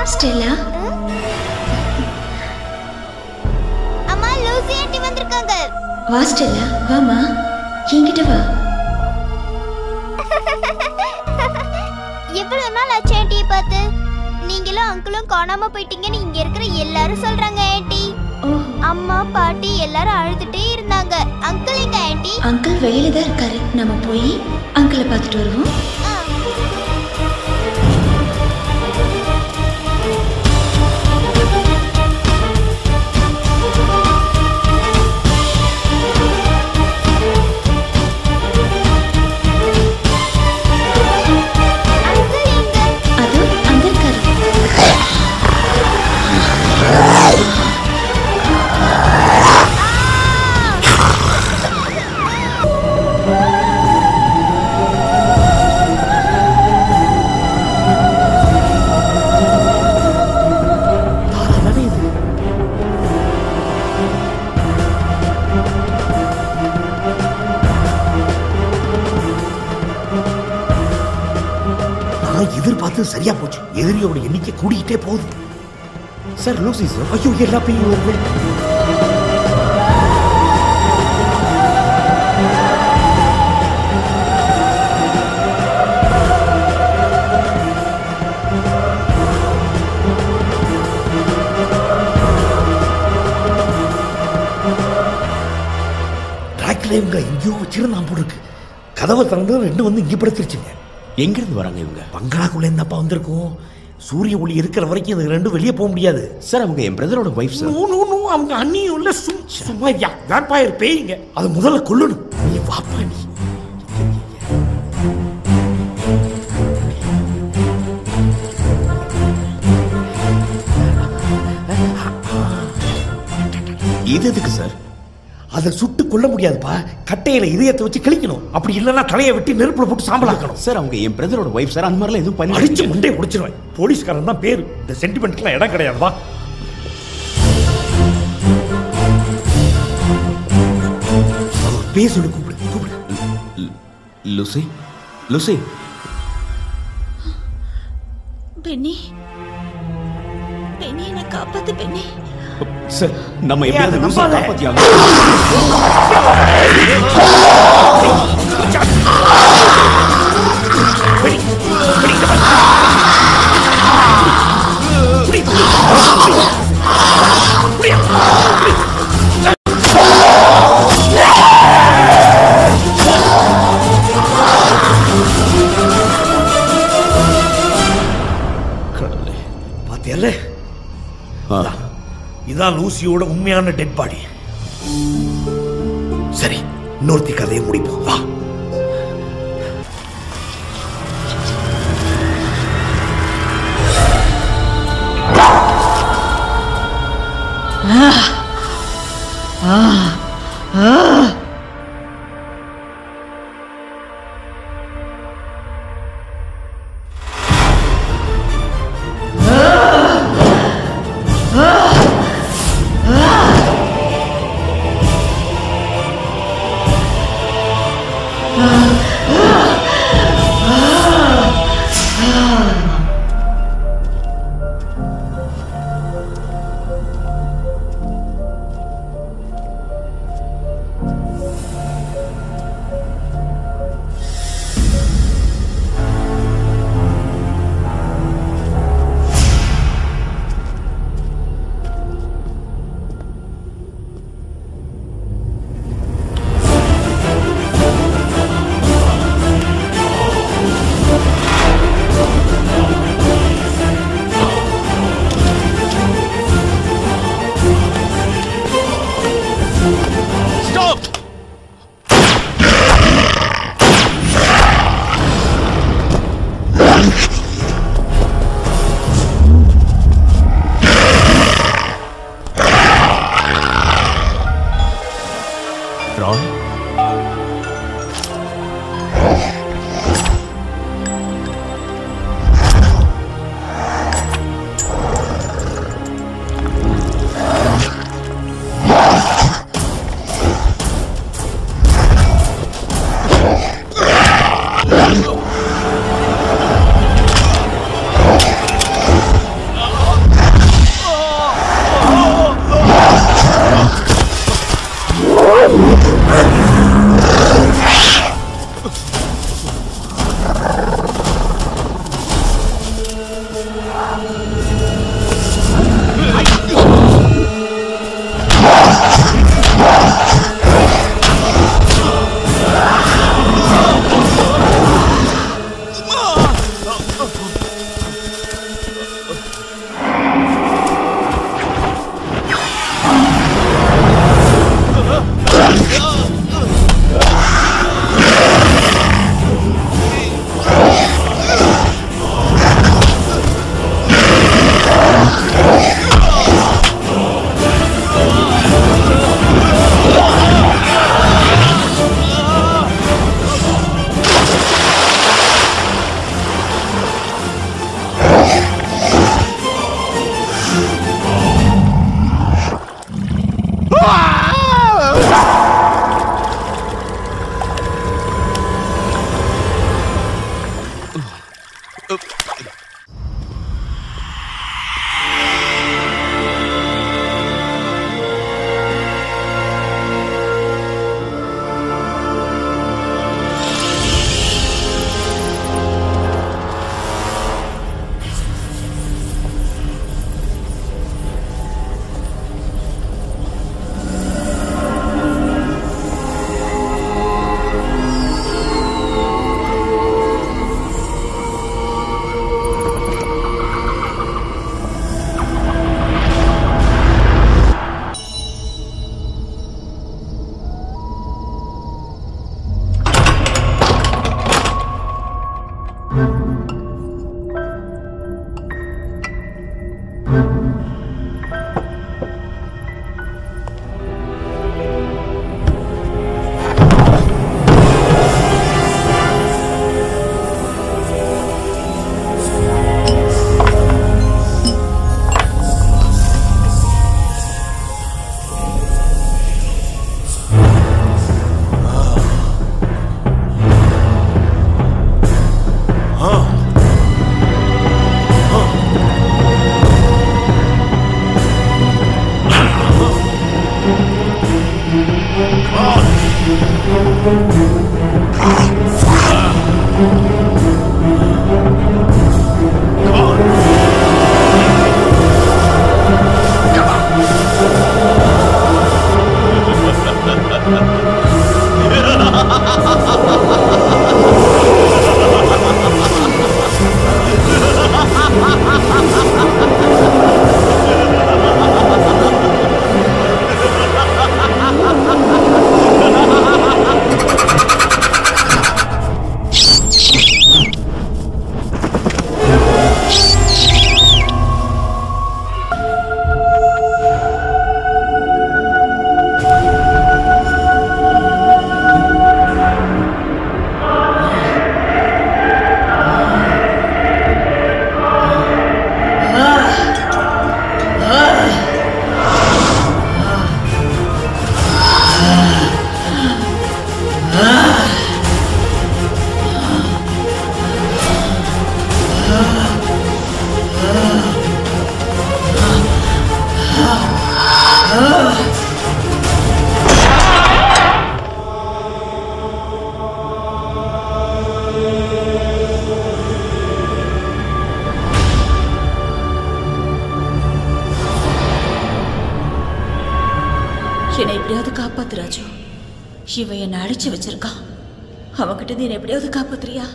Stella அம்மா Lucy aunty வந்திருக்காங்க. வா ஸ்டெல்லா வாமா என்கிட்ட வா. எவ்வளவு நாள் ஆச்சு ஆண்டி பார்த்து? நீங்களும் அங்கிளும் காணாம போயிட்டீங்கன்னு இங்க இருக்கிற எல்லாரும் சொல்றாங்க ஆண்டி. அம்மா பாட்டி எல்லாரும் அழுதுட்டே இருந்தாங்க. அங்கிள் எங்க ஆண்டி? அங்கிள் வெளியில தான் இருக்காரு. நம்ம போய் அங்கிளை பார்த்துட்டு வருவோம். எதிர்பார்த்து சரியா போச்சு. எதிரியோட எண்ணிக்கை கூடிக்கிட்டே போகுது. Sir Lucy sir. ஐயோ எல்லா பையும் ட்ராக்ல இவங்க எங்கேயோ வச்சிருந்தான் போல இருக்கு. கதவை திறந்து ரெண்டு வந்து இங்கே படுத்துருச்சுங்க. எங்கிருந்து வராங்க இவங்க? பங்களாக்குள்ள என்னப்பா வந்திருக்கும்? சூரிய ஒளி இருக்கிற வரைக்கும் இது ரெண்டும் வெளியே போக முடியாது சார். அவங்க என் பிரதரோட வைஃப் சார். அவங்க அண்ணியும் இல்ல. சும்மா வேம்பாயர் பேய்ங்க. அது முதல்ல கொல்லணும். நீ வாப்பா நீ. இது எதுக்கு சார்? அதை சுட்டு கொல்ல முடியாதுப்பா. கட்டையில இதயத்தை வச்சு கிழிக்கணும். அப்படி இல்லைன்னா தலையை வெட்டி நெருப்புல போட்டு சாம்பலாக்கணும் சார். அவங்க என் பிரதரோட வைஃப் சார். அந்த மாதிரிலாம் எதுவும் பண்ணி அடிச்சு முண்டே முடிச்சிருவேன். போலீஸ்காரன் தான் பேரு. இந்த சென்டிமெண்ட்லாம் இடம் கிடையாதுவா. பேர் சொல்லி கூப்பிடு கூப்பிடு. Lucy Lucy. பென்னி பென்னி என்னை காப்பாத்து பென்னி. சார் நம்ம எப்படியாவது லூசி காப்பாத்தியாங்க. பாத்தியல்ல, இதான் லூசியோட உண்மையான டெட் பாடி. சரி, இன்னொருத்தி கதையை முடிப்போம் வா. என்னை எப்படியாவது காப்பாத்து ராஜு. இவன் என்னை அடிச்சு வச்சிருக்கான். அவன்கிட்ட என்னை எப்படியாவது காப்பாத்துறியா?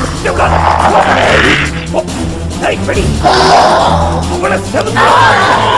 Ready?